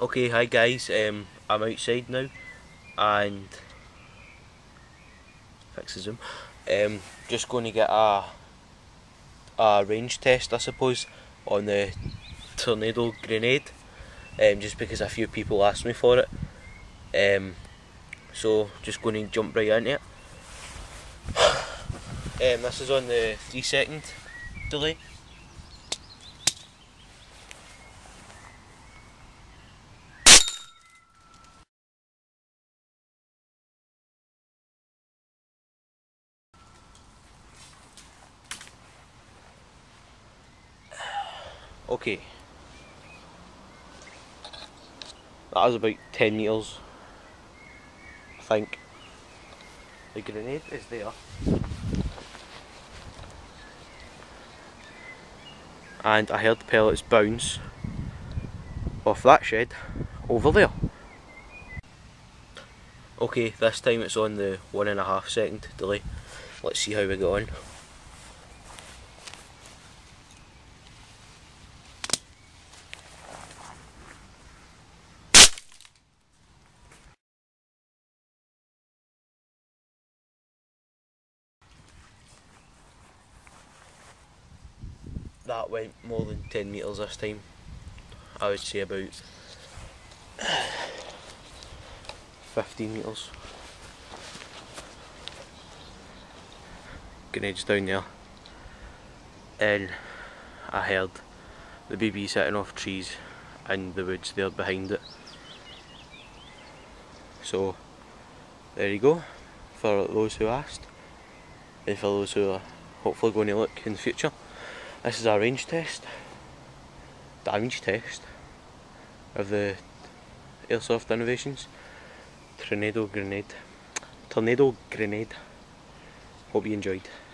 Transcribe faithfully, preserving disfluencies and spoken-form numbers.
Okay, hi guys, um, I'm outside now and fix the zoom. Um, just going to get a a range test, I suppose, on the Tornado grenade. Um, just because a few people asked me for it. Um, so just going to jump right into it. Um, this is on the three second delay. Okay, that was about ten metres, I think. The grenade is there. And I heard the pellets bounce off that shed over there. Okay, this time it's on the one and a half second delay. Let's see how we get on. That went more than ten metres this time. I would say about fifteen metres. Grenade's down there. And I heard the B B sitting off trees in the woods there behind it. So there you go, for those who asked, and for those who are hopefully going to look in the future. This is our range test, damage test of the Airsoft Innovations Tornado grenade. Tornado grenade. Hope you enjoyed.